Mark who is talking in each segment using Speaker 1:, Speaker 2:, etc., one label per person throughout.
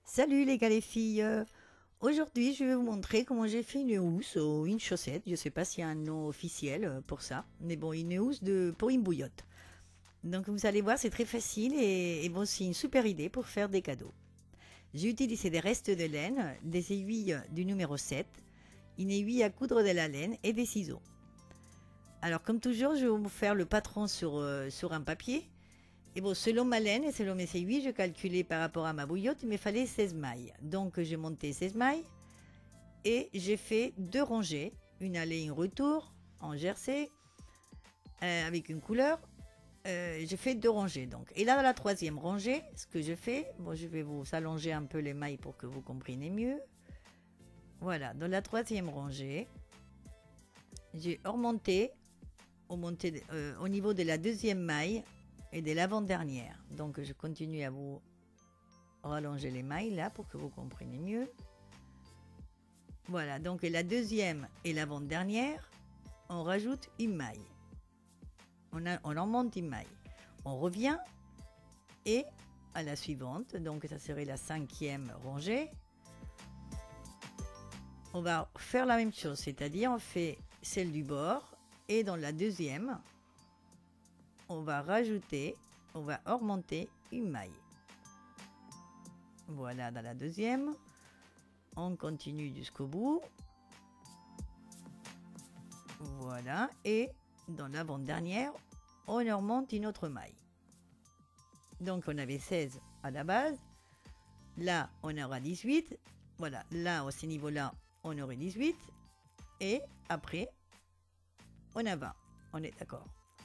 Speaker 1: Salut les gars les filles. Aujourd'hui je vais vous montrer comment j'ai fait une housse ou une chaussette. Je sais pas s'il y a un nom officiel pour ça. Mais bon, une housse pour une bouillotte. Donc vous allez voir, c'est très facile et bon, c'est une super idée pour faire des cadeaux. J'ai utilisé des restes de laine, des aiguilles du numéro 7, une aiguille à coudre de la laine et des ciseaux. Alors comme toujours, je vais vous faire le patron sur un papier. Et bon, selon ma laine et selon mes aiguilles, je calculais par rapport à ma bouillotte, il me fallait 16 mailles. Donc j'ai monté 16 mailles et j'ai fait deux rangées, une aller et une retour en jersey avec une couleur. J'ai fait deux rangées donc. Et là, dans la troisième rangée, ce que je fais, bon, je vais vous allonger un peu les mailles pour que vous compreniez mieux. Voilà, dans la troisième rangée, j'ai remonté au niveau de la deuxième maille et de l'avant-dernière. Donc je continue à vous rallonger les mailles là pour que vous compreniez mieux. Voilà, donc la deuxième et l'avant-dernière, on rajoute une maille. On en monte une maille. On revient et à la suivante, donc ça serait la cinquième rangée. On va faire la même chose, c'est-à-dire on fait celle du bord et dans la deuxième, on va augmenter une maille. Voilà, dans la deuxième, on continue jusqu'au bout. Voilà, et dans l'avant-dernière, on remonte une autre maille. Donc on avait 16 à la base. Là, on aura 18. Voilà, là, à ce niveau-là, on aurait 18. Et après, on a 20. On est d'accord.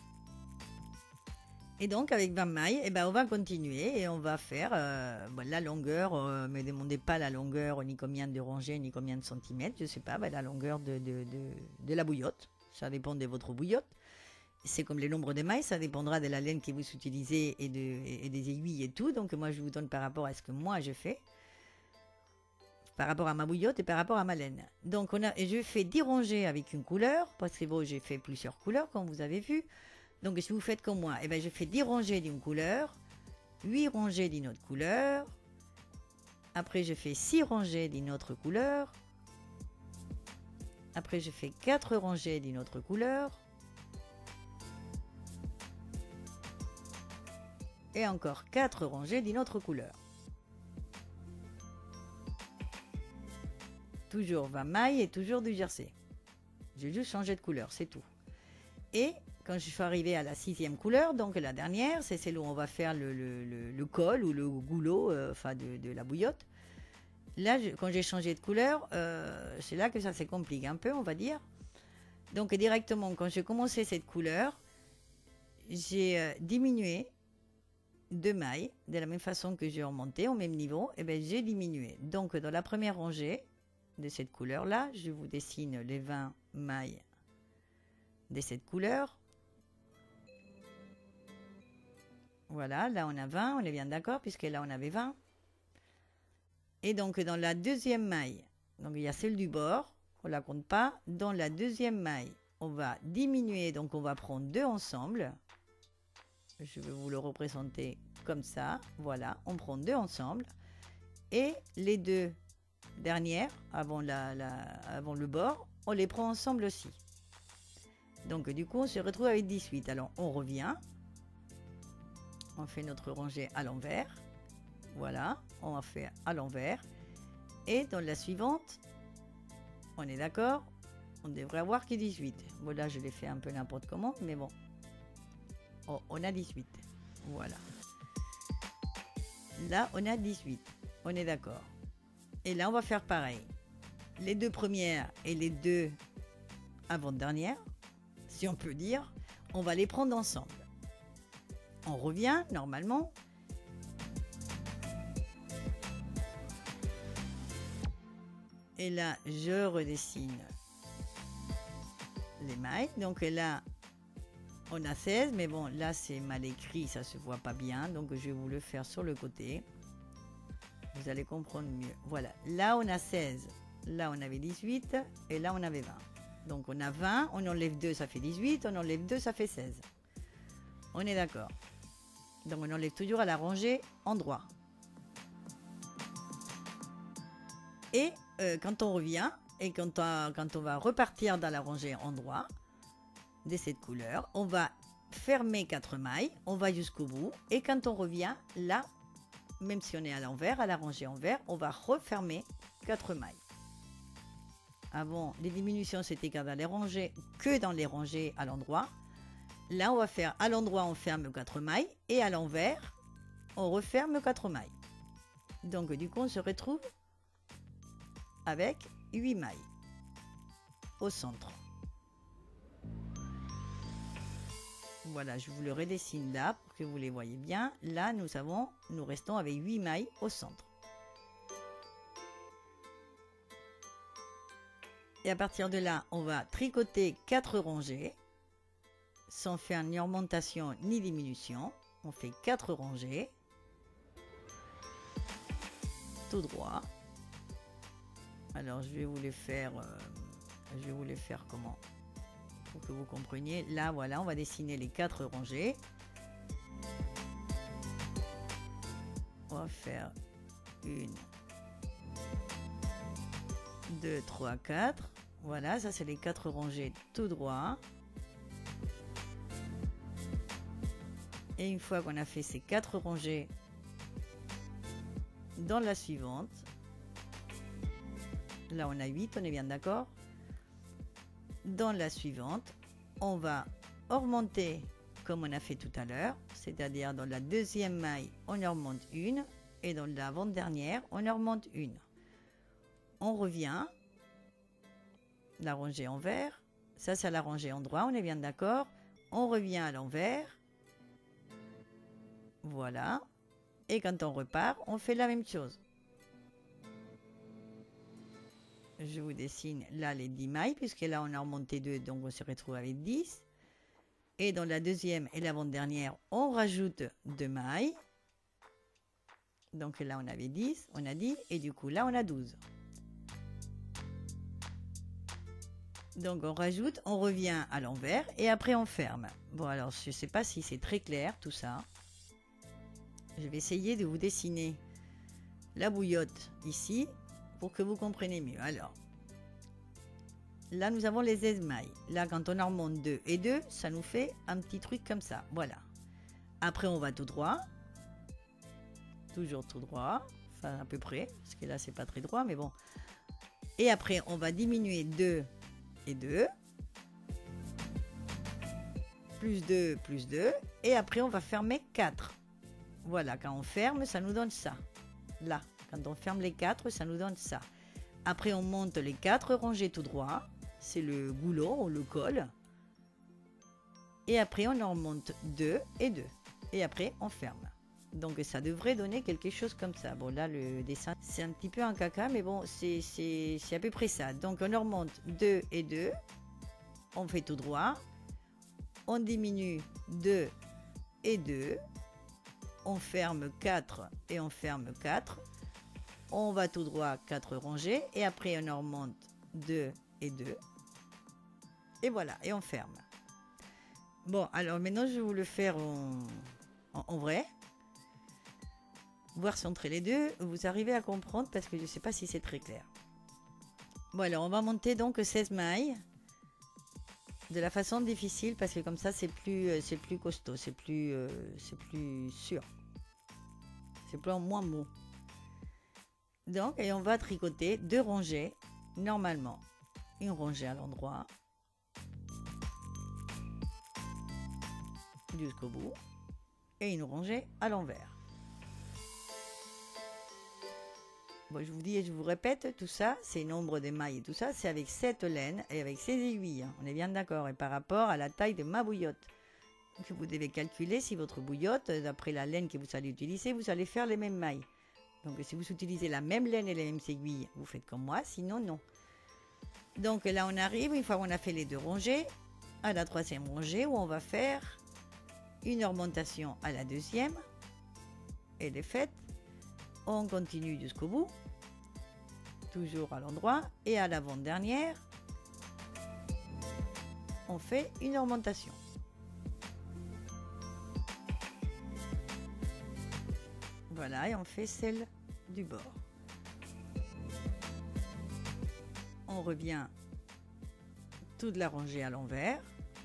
Speaker 1: Et donc avec 20 mailles, eh ben, on va continuer et on va faire la longueur. Ne me demandez pas la longueur, ni combien de rangées, ni combien de centimètres, je sais pas, la longueur de la bouillotte. Ça dépend de votre bouillotte. C'est comme le nombre de mailles, ça dépendra de la laine que vous utilisez et des aiguilles et tout. Donc moi je vous donne par rapport à ce que moi je fais, par rapport à ma bouillotte et par rapport à ma laine. Donc je fais 10 rangées avec une couleur, parce que bon, j'ai fait plusieurs couleurs comme vous avez vu. Donc si vous faites comme moi, eh ben, je fais 10 rangées d'une couleur, 8 rangées d'une autre couleur, après je fais 6 rangées d'une autre couleur, après je fais 4 rangées d'une autre couleur, et encore 4 rangées d'une autre couleur. Toujours 20 mailles et toujours du jersey. J'ai juste changé de couleur, c'est tout. Et quand je suis arrivée à la 6e couleur, donc la dernière, c'est celle où on va faire le col ou le goulot de la bouillotte. Là, quand j'ai changé de couleur, c'est là que ça se complique un peu, on va dire. Donc directement, quand j'ai commencé cette couleur, j'ai diminué 2 mailles, de la même façon que j'ai remonté au même niveau, et bien j'ai diminué. Donc dans la première rangée de cette couleur-là, je vous dessine les 20 mailles de cette couleur. Voilà, là on a 20, on est bien d'accord, puisque là on avait 20. Et donc dans la deuxième maille, donc il y a celle du bord, on ne la compte pas. Dans la deuxième maille, on va diminuer, donc on va prendre deux ensemble. Je vais vous le représenter comme ça. Voilà, on prend deux ensemble. Et les deux dernières, avant le bord, on les prend ensemble aussi. Donc du coup, on se retrouve avec 18. Alors on revient. On fait notre rangée à l'envers. Voilà, on va faire à l'envers. Et dans la suivante, on est d'accord, on devrait avoir que 18. Voilà, je l'ai fait un peu n'importe comment, mais bon. Oh, on a 18. Voilà. Là, on a 18. On est d'accord. Et là, on va faire pareil. Les deux premières et les deux avant-dernières, si on peut dire, on va les prendre ensemble. On revient normalement. Et là, je redessine les mailles. Donc là, on a 16, mais bon, là, c'est mal écrit, ça se voit pas bien. Donc, je vais vous le faire sur le côté. Vous allez comprendre mieux. Voilà, là, on a 16. Là, on avait 18. Et là, on avait 20. Donc, on a 20. On enlève 2, ça fait 18. On enlève 2, ça fait 16. On est d'accord. Donc, on enlève toujours à la rangée endroit. Et quand on revient et quand on va repartir dans la rangée endroit de cette couleur, on va fermer 4 mailles, on va jusqu'au bout et quand on revient là, même si on est à l'envers, à la rangée envers, on va refermer 4 mailles. Avant, les diminutions c'était que dans les rangées à l'endroit. Là, on va faire à l'endroit, on ferme 4 mailles et à l'envers, on referme 4 mailles. Donc du coup, on se retrouve avec 8 mailles au centre. Voilà, je vous le redessine là pour que vous les voyez bien. Là, nous restons avec 8 mailles au centre. Et à partir de là, on va tricoter 4 rangées sans faire ni augmentation ni diminution. On fait 4 rangées tout droit. Alors je vais vous les faire comment, pour que vous compreniez. Là voilà, on va dessiner les 4 rangées. On va faire 1, 2, 3, 4. Voilà, ça c'est les 4 rangées tout droit. Et une fois qu'on a fait ces 4 rangées, dans la suivante, là on a 8, on est bien d'accord. Dans la suivante, on va augmenter comme on a fait tout à l'heure, c'est-à-dire dans la deuxième maille, on en remonte une et dans l'avant-dernière, on en remonte une. On revient, la rangée envers, ça c'est la rangée endroit, on est bien d'accord. On revient à l'envers. Voilà. Et quand on repart, on fait la même chose. Je vous dessine là les 10 mailles, puisque là on a remonté 2, donc on se retrouve avec 10. Et dans la deuxième et l'avant-dernière, on rajoute 2 mailles. Donc là on avait 10, on a 10, et du coup là on a 12. Donc on rajoute, on revient à l'envers, et après on ferme. Bon alors je ne sais pas si c'est très clair tout ça. Je vais essayer de vous dessiner la bouillotte ici pour que vous compreniez mieux. Alors, là nous avons les 16 mailles. Là quand on en remonte 2 et 2, ça nous fait un petit truc comme ça. Voilà. Après on va tout droit. Toujours tout droit. Enfin à peu près. Parce que là c'est pas très droit mais bon. Et après on va diminuer 2 et 2. Plus 2, plus 2. Et après on va fermer 4. Voilà, quand on ferme, ça nous donne ça. Là, quand on ferme les 4, ça nous donne ça. Après, on monte les 4 rangées tout droit. C'est le goulot ou le col. Et après, on en remonte 2 et 2. Et après, on ferme. Donc, ça devrait donner quelque chose comme ça. Bon, là, le dessin, c'est un petit peu un caca, mais bon, c'est à peu près ça. Donc, on en remonte 2 et 2. On fait tout droit. On diminue 2 et 2. On ferme 4 et on ferme 4. On va tout droit 4 rangées et après on en remonte 2 et 2. Et voilà, et on ferme. Bon, alors maintenant je vais vous le faire en vrai. Voir si entre les deux, vous arrivez à comprendre parce que je ne sais pas si c'est très clair. Bon, alors on va monter donc 16 mailles de la façon difficile parce que comme ça c'est plus costaud, c'est plus sûr. C'est plus moins mou. Donc, et on va tricoter 2 rangées normalement. Une rangée à l'endroit jusqu'au bout et une rangée à l'envers. Bon, je vous dis et je vous répète, tout ça, c'est nombre de mailles et tout ça, c'est avec cette laine et avec ces aiguilles. Hein. On est bien d'accord. Et par rapport à la taille de ma bouillotte. Donc, vous devez calculer si votre bouillotte, d'après la laine que vous allez utiliser, vous allez faire les mêmes mailles. Donc si vous utilisez la même laine et les mêmes aiguilles, vous faites comme moi, sinon non. Donc là on arrive, une fois qu'on a fait les 2 rangées, à la 3e rangée où on va faire une augmentation à la 2e. Elle est faite. On continue jusqu'au bout, toujours à l'endroit, et à l'avant-dernière, on fait une augmentation. Voilà, et on fait celle du bord. On revient toute la rangée à l'envers.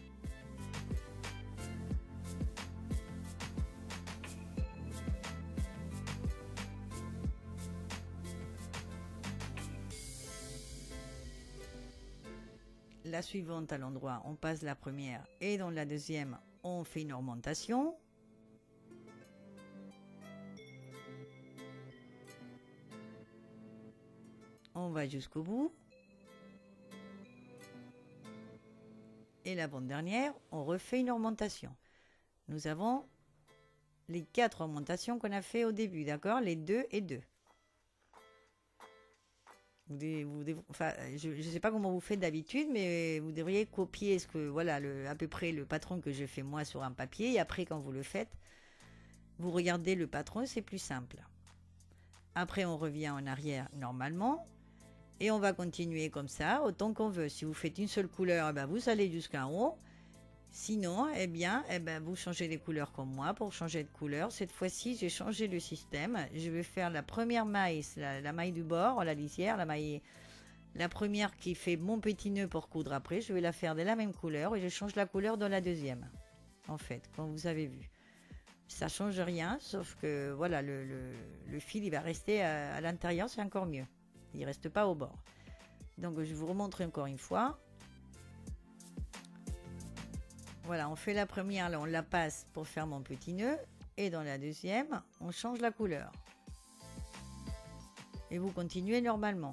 Speaker 1: La suivante à l'endroit, on passe la première et dans la deuxième, on fait une augmentation. On va jusqu'au bout. Et l'avant-dernière, on refait une augmentation. Nous avons les 4 augmentations qu'on a fait au début, d'accord? Les 2 et 2. Enfin, je ne sais pas comment vous faites d'habitude, mais vous devriez copier voilà, à peu près le patron que je fais moi sur un papier. Et après, quand vous le faites, vous regardez le patron, c'est plus simple. Après, on revient en arrière normalement. Et on va continuer comme ça, autant qu'on veut. Si vous faites une seule couleur, eh ben, vous allez jusqu'en haut. Sinon, eh bien, vous changez les couleurs comme moi. Pour changer de couleur, cette fois-ci, j'ai changé le système. Je vais faire la première maille, la maille du bord, la lisière, la première qui fait mon petit nœud pour coudre après. Je vais la faire de la même couleur et je change la couleur dans la deuxième. En fait, comme vous avez vu. Ça change rien, sauf que voilà, le fil, il va rester à l'intérieur, c'est encore mieux. Il ne reste pas au bord. Donc, je vous remontre encore une fois. Voilà, on fait la première, là, on la passe pour faire mon petit nœud. Et dans la deuxième, on change la couleur. Et vous continuez normalement.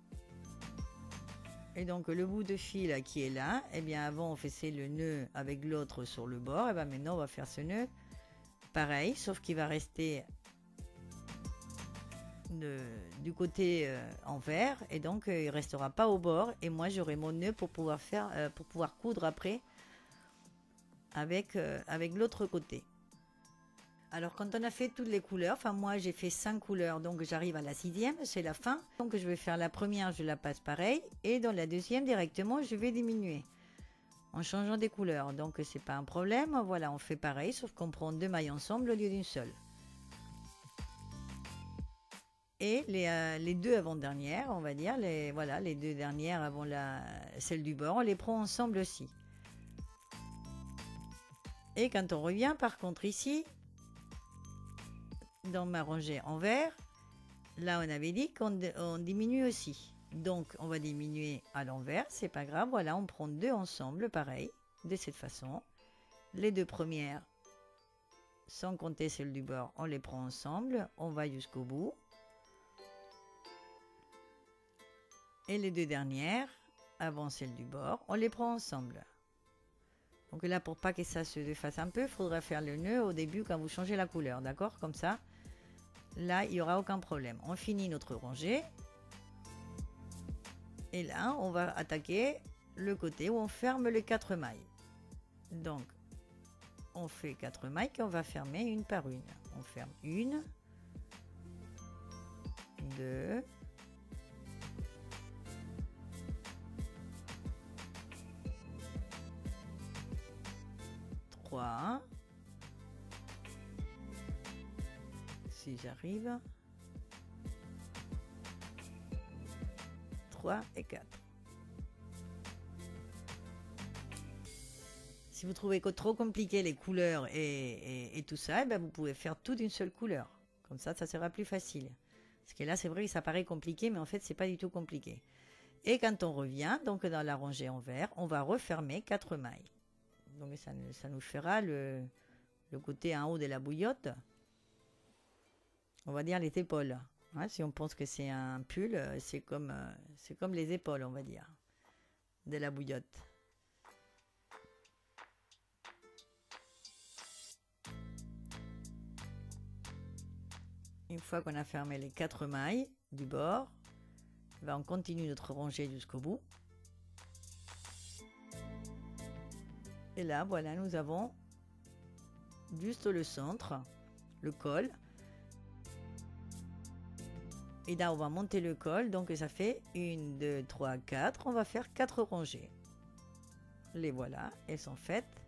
Speaker 1: Et donc, le bout de fil qui est là, eh bien, avant, on faisait le nœud avec l'autre sur le bord. Et bien, maintenant, on va faire ce nœud pareil, sauf qu'il va rester du côté envers. Et donc, il ne restera pas au bord. Et moi, j'aurai mon nœud pour pouvoir coudre après avec l'autre côté. Alors quand on a fait toutes les couleurs, enfin moi j'ai fait 5 couleurs, donc j'arrive à la 6e, c'est la fin. Donc je vais faire la première, je la passe pareil, et dans la deuxième directement je vais diminuer en changeant des couleurs. Donc c'est pas un problème, voilà, on fait pareil, sauf qu'on prend 2 mailles ensemble au lieu d'une seule. Et les 2 avant-dernières, on va dire, les 2 dernières avant celle du bord, on les prend ensemble aussi. Et quand on revient, par contre, ici, dans ma rangée en vert, là, on avait dit qu'on diminue aussi. Donc, on va diminuer à l'envers, c'est pas grave. Voilà, on prend 2 ensemble, pareil, de cette façon. Les 2 premières, sans compter celle du bord, on les prend ensemble. On va jusqu'au bout. Et les 2 dernières, avant celle du bord, on les prend ensemble. Donc là, pour pas que ça se défasse un peu, il faudra faire le nœud au début quand vous changez la couleur, d'accord? Comme ça, là, il n'y aura aucun problème. On finit notre rangée. Et là, on va attaquer le côté où on ferme les 4 mailles. Donc, on fait 4 mailles qu'on va fermer une par une. On ferme 1, 2, 3, si j'arrive, 3 et 4. Si vous trouvez que trop compliqué les couleurs et tout ça, vous pouvez faire tout d'une seule couleur. Comme ça sera plus facile. Parce que là, c'est vrai que ça paraît compliqué, mais en fait, c'est pas du tout compliqué. Et quand on revient, donc dans la rangée en vert, on va refermer 4 mailles. Donc ça nous fera le côté en haut de la bouillotte. On va dire les épaules. Hein, si on pense que c'est un pull, c'est comme les épaules, on va dire, de la bouillotte. Une fois qu'on a fermé les 4 mailles du bord, on continue notre rangée jusqu'au bout. Et là, voilà, nous avons juste le centre, le col. Et là, on va monter le col, donc ça fait 1, 2, 3, 4. On va faire 4 rangées. Les voilà, elles sont faites.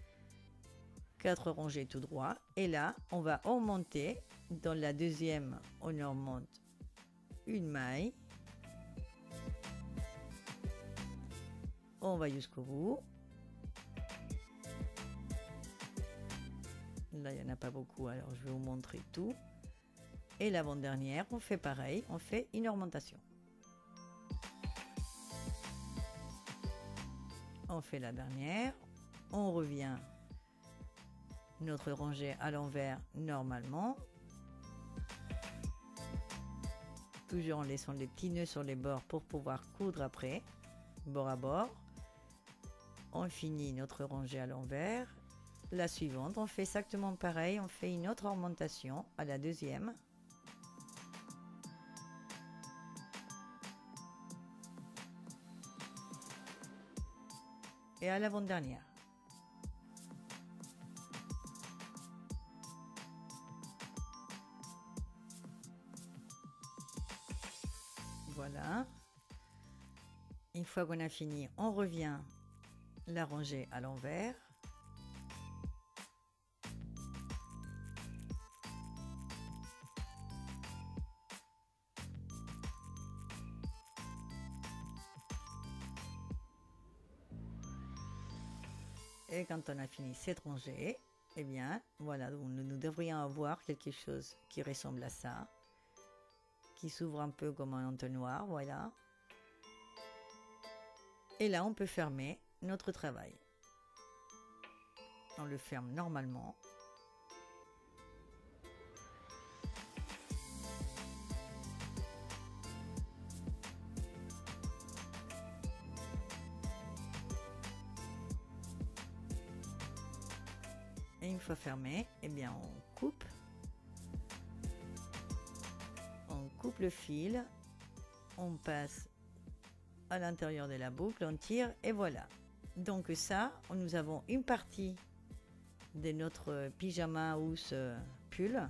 Speaker 1: 4 rangées tout droit. Et là, on va augmenter. Dans la deuxième, on augmente une maille. On va jusqu'au bout. Là, il n'y en a pas beaucoup, alors je vais vous montrer tout. Et l'avant-dernière, on fait pareil, on fait une augmentation. On fait la dernière, on revient notre rangée à l'envers normalement. Toujours en laissant les petits nœuds sur les bords pour pouvoir coudre après, bord à bord. On finit notre rangée à l'envers. La suivante, on fait exactement pareil, on fait une autre augmentation à la deuxième. Et à l'avant-dernière. Voilà. Une fois qu'on a fini, on revient la rangée à l'envers. Et quand on a fini cette rangée, eh bien, voilà, nous devrions avoir quelque chose qui ressemble à ça, qui s'ouvre un peu comme un entonnoir, voilà. Et là, on peut fermer notre travail. On le ferme normalement. Et une fois fermé, eh bien on coupe le fil, on passe à l'intérieur de la boucle, on tire et voilà. Donc ça, nous avons une partie de notre pyjama housse pull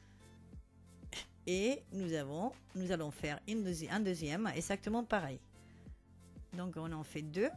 Speaker 1: et nous allons faire un deuxième exactement pareil. Donc on en fait deux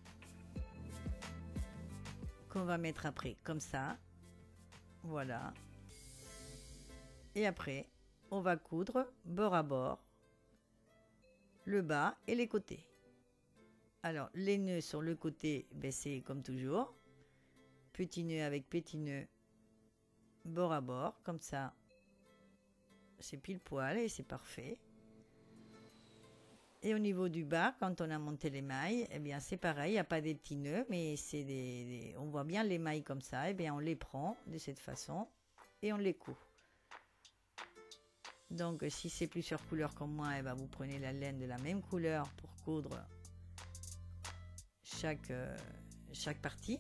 Speaker 1: qu'on va mettre après comme ça, voilà. Et après on va coudre bord à bord le bas et les côtés. Alors les nœuds sur le côté, ben, c'est comme toujours, petit nœud avec petit nœud bord à bord, comme ça c'est pile poil et c'est parfait. Et au niveau du bas, quand on a monté les mailles, eh bien c'est pareil, il n'y a pas des petits nœuds, mais c'est on voit bien les mailles comme ça, eh bien on les prend de cette façon et on les coud. Donc si c'est plusieurs couleurs comme moi, eh bien, vous prenez la laine de la même couleur pour coudre chaque partie.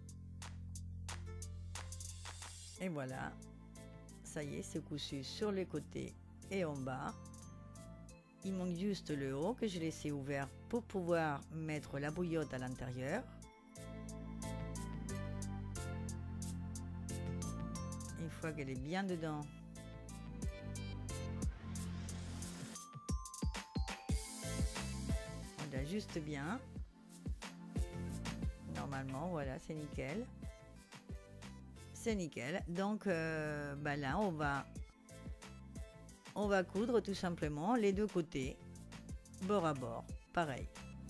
Speaker 1: Et voilà, ça y est, c'est cousu sur les côtés et en bas. Il manque juste le haut que j'ai laissé ouvert pour pouvoir mettre la bouillotte à l'intérieur. Une fois qu'elle est bien dedans, on l'ajuste bien. Normalement, voilà, c'est nickel. C'est nickel. Donc bah là, on va coudre tout simplement les deux côtés, bord à bord, pareil.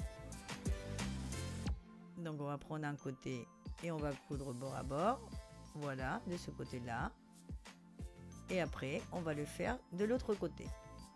Speaker 1: Donc on va prendre un côté et on va coudre bord à bord, voilà, de ce côté-là. Et après, on va le faire de l'autre côté.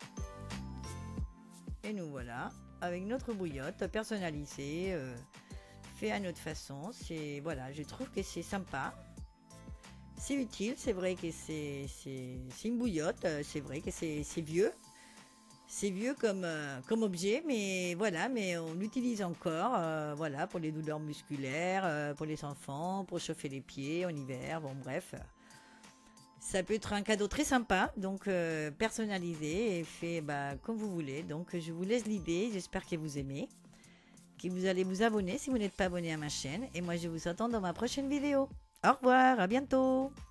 Speaker 1: Et nous voilà, avec notre bouillotte personnalisée, fait à notre façon. C'est, voilà, je trouve que c'est sympa. C'est utile, c'est vrai que c'est une bouillotte, c'est vrai que c'est vieux. C'est vieux comme objet, mais voilà, mais on l'utilise encore, voilà, pour les douleurs musculaires, pour les enfants, pour chauffer les pieds en hiver, bon bref. Ça peut être un cadeau très sympa, donc personnalisé et fait comme vous voulez. Donc je vous laisse l'idée, j'espère que vous aimez, que vous allez vous abonner si vous n'êtes pas abonné à ma chaîne. Et moi je vous attends dans ma prochaine vidéo. Au revoir, à bientôt.